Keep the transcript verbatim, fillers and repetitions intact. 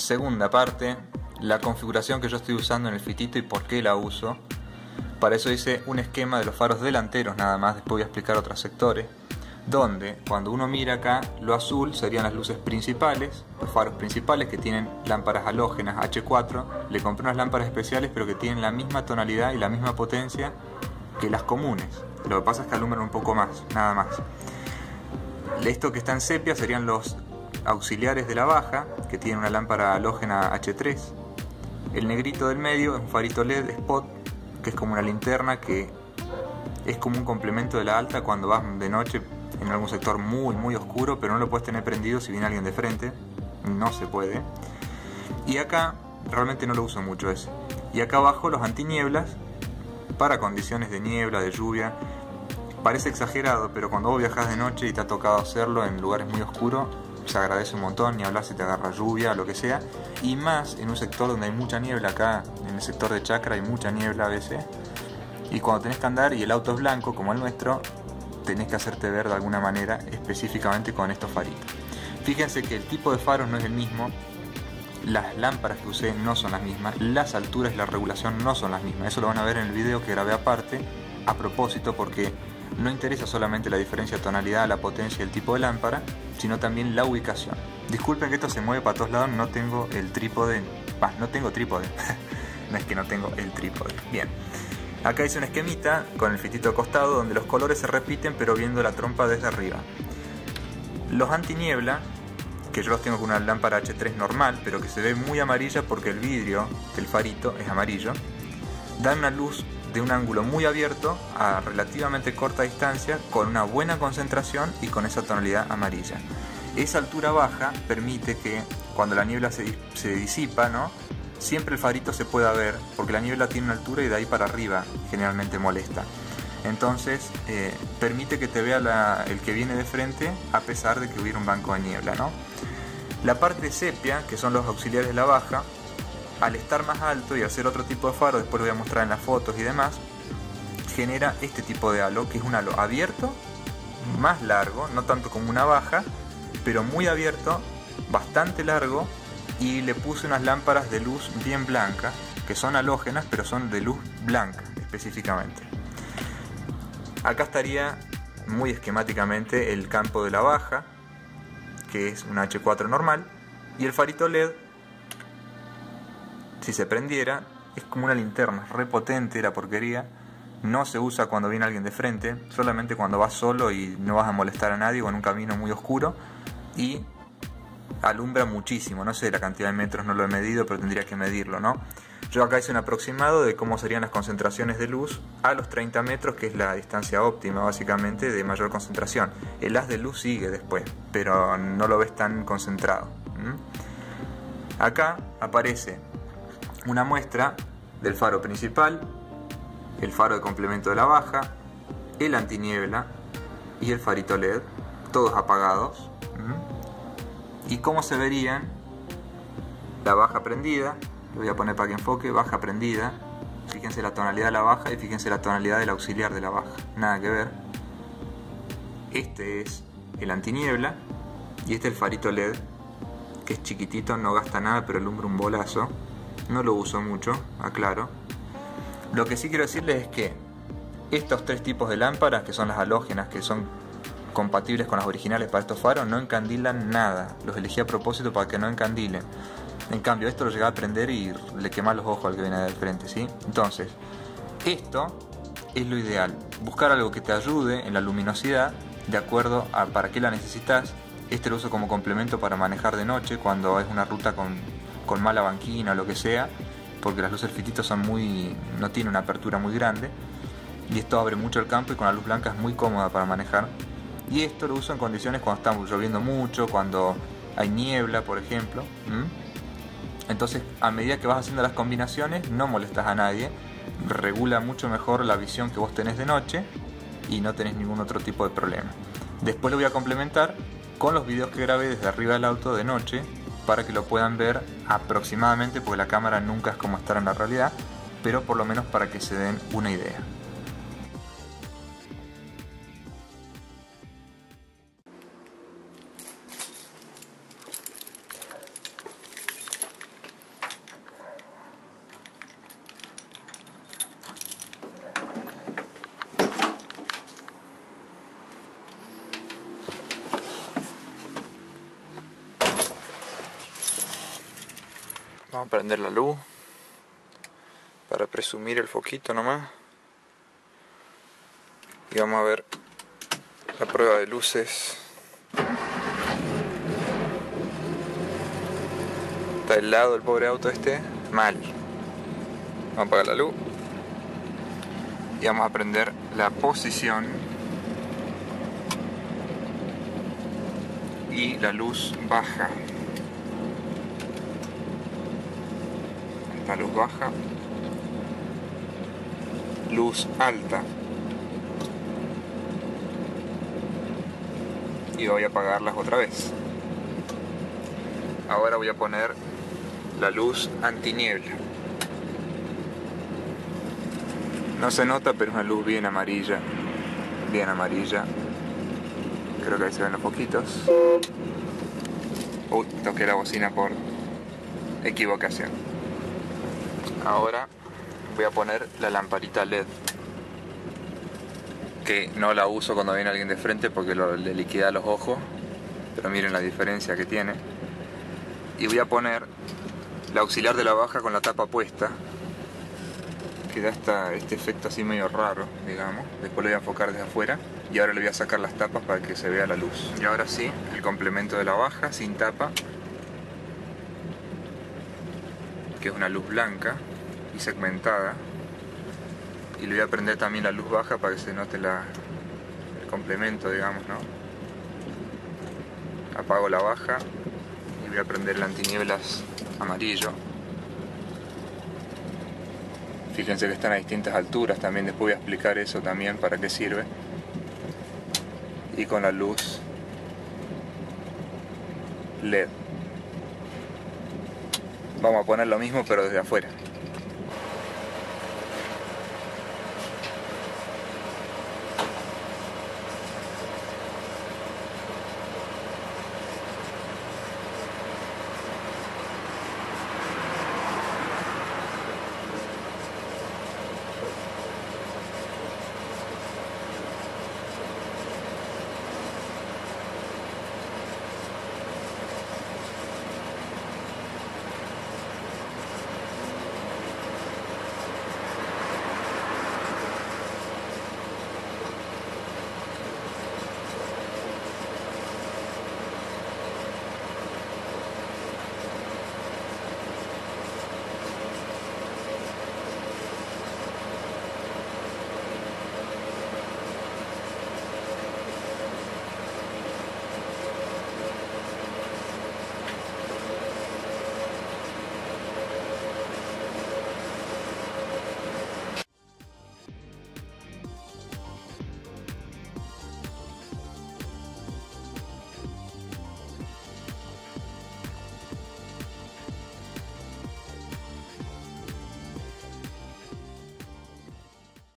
segunda parte, la configuración que yo estoy usando en el fitito y por qué la uso. Para eso hice un esquema de los faros delanteros nada más, después voy a explicar otros sectores, donde cuando uno mira acá, lo azul serían las luces principales, los faros principales que tienen lámparas halógenas H cuatro. Le compré unas lámparas especiales pero que tienen la misma tonalidad y la misma potencia que las comunes. Lo que pasa es que alumbran un poco más, nada más. Esto que está en sepia serían los auxiliares de la baja, que tienen una lámpara halógena H tres. El negrito del medio es un farito L E D spot, que es como una linterna que es como un complemento de la alta cuando vas de noche en algún sector muy muy oscuro, pero no lo puedes tener prendido si viene alguien de frente, no se puede. Y acá realmente no lo uso mucho ese. Y acá abajo los antinieblas para condiciones de niebla, de lluvia. Parece exagerado, pero cuando vos viajás de noche y te ha tocado hacerlo en lugares muy oscuros, se agradece un montón, ni hablar si te agarra lluvia o lo que sea. Y más en un sector donde hay mucha niebla. Acá en el sector de Chacra hay mucha niebla a veces. Y cuando tenés que andar y el auto es blanco como el nuestro, tenés que hacerte ver de alguna manera, específicamente con estos faritos. Fíjense que el tipo de faro no es el mismo, las lámparas que usé no son las mismas, las alturas y la regulación no son las mismas. Eso lo van a ver en el video que grabé aparte, a propósito, porque no interesa solamente la diferencia de tonalidad, la potencia y el tipo de lámpara, sino también la ubicación. Disculpen que esto se mueve para todos lados, no tengo el trípode, bah, no tengo trípode, no es que no tengo el trípode. Bien. Acá hice un esquemita con el fitito acostado donde los colores se repiten pero viendo la trompa desde arriba. Los antiniebla, que yo los tengo con una lámpara H tres normal, pero que se ve muy amarilla porque el vidrio del farito es amarillo, dan una luz de un ángulo muy abierto a relativamente corta distancia, con una buena concentración y con esa tonalidad amarilla. Esa altura baja permite que cuando la niebla se, se disipa, ¿no?, siempre el farito se pueda ver, porque la niebla tiene una altura y de ahí para arriba generalmente molesta. Entonces eh, permite que te vea la, el que viene de frente a pesar de que hubiera un banco de niebla, ¿no? La parte sepia, que son los auxiliares de la baja, al estar más alto y hacer otro tipo de faro, después lo voy a mostrar en las fotos y demás, genera este tipo de halo, que es un halo abierto, más largo, no tanto como una baja, pero muy abierto, bastante largo. Y le puse unas lámparas de luz bien blanca, que son halógenas, pero son de luz blanca específicamente. Acá estaría muy esquemáticamente el campo de la baja, que es una H cuatro normal, y el farito L E D, si se prendiera, es como una linterna, re potente la porquería. No se usa cuando viene alguien de frente, solamente cuando vas solo y no vas a molestar a nadie o en un camino muy oscuro, y alumbra muchísimo. No sé la cantidad de metros, no lo he medido, pero tendría que medirlo, ¿no? Yo acá hice un aproximado de cómo serían las concentraciones de luz a los treinta metros, que es la distancia óptima básicamente de mayor concentración. El haz de luz sigue después, pero no lo ves tan concentrado. ¿Mm? Acá aparece una muestra del faro principal, el faro de complemento de la baja, el antiniebla y el farito L E D, todos apagados. ¿Mm? Y cómo se verían la baja prendida. Lo voy a poner para que enfoque. Baja prendida, fíjense la tonalidad de la baja y fíjense la tonalidad del auxiliar de la baja, nada que ver. Este es el antiniebla y este es el farito L E D, que es chiquitito, no gasta nada pero alumbra un bolazo. No lo uso mucho, aclaro. Lo que sí quiero decirles es que estos tres tipos de lámparas, que son las halógenas, que son compatibles con las originales para estos faros, no encandilan nada. Los elegí a propósito para que no encandilen. En cambio esto lo llega a prender y le quema los ojos al que viene del frente, ¿sí? Entonces, esto es lo ideal. Buscar algo que te ayude en la luminosidad de acuerdo a para qué la necesitas. Este lo uso como complemento para manejar de noche cuando es una ruta con, con mala banquina o lo que sea, porque las luces del fitito son muy, no tienen una apertura muy grande y esto abre mucho el campo y con la luz blanca es muy cómoda para manejar. Y esto lo uso en condiciones cuando está lloviendo mucho, cuando hay niebla, por ejemplo. ¿Mm? Entonces, a medida que vas haciendo las combinaciones, no molestas a nadie, regula mucho mejor la visión que vos tenés de noche y no tenés ningún otro tipo de problema. Después lo voy a complementar con los videos que grabé desde arriba del auto de noche, para que lo puedan ver aproximadamente, porque la cámara nunca es como estar en la realidad, pero por lo menos para que se den una idea. Vamos a prender la luz para presumir el foquito nomás. Y vamos a ver la prueba de luces. Está helado el pobre auto este. Mal. Vamos a apagar la luz. Y vamos a prender la posición. Y la luz baja. La luz baja. Luz alta. Y voy a apagarlas otra vez. Ahora voy a poner la luz antiniebla. No se nota, pero es una luz bien amarilla. Bien amarilla. Creo que ahí se ven los poquitos. Uy, toqué la bocina por equivocación. Ahora voy a poner la lamparita L E D. Que no la uso cuando viene alguien de frente porque lo, le liquida los ojos. Pero miren la diferencia que tiene. Y voy a poner la auxiliar de la baja con la tapa puesta. Que da esta, este efecto así medio raro, digamos. Después lo voy a enfocar desde afuera. Y ahora le voy a sacar las tapas para que se vea la luz. Y ahora sí, el complemento de la baja sin tapa. Que es una luz blanca y segmentada. Y le voy a prender también la luz baja para que se note la, el complemento, digamos, ¿no? Apago la baja y voy a prender el antinieblas amarillo. Fíjense que están a distintas alturas, también después voy a explicar eso también, para qué sirve. Y con la luz L E D. Vamos a poner lo mismo pero desde afuera.